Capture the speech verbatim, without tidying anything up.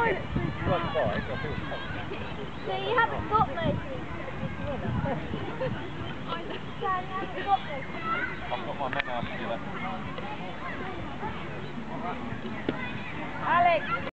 So you haven't got those things. So you haven't got those things. I've got my men out here. Alex.